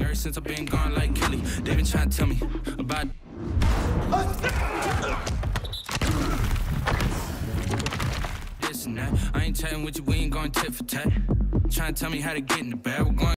ever since I've been gone like Kelly. They been trying to tell me about this and that. I ain't chatting with you, we ain't going tit for tat. Trying to tell me how to get in the bag, we're going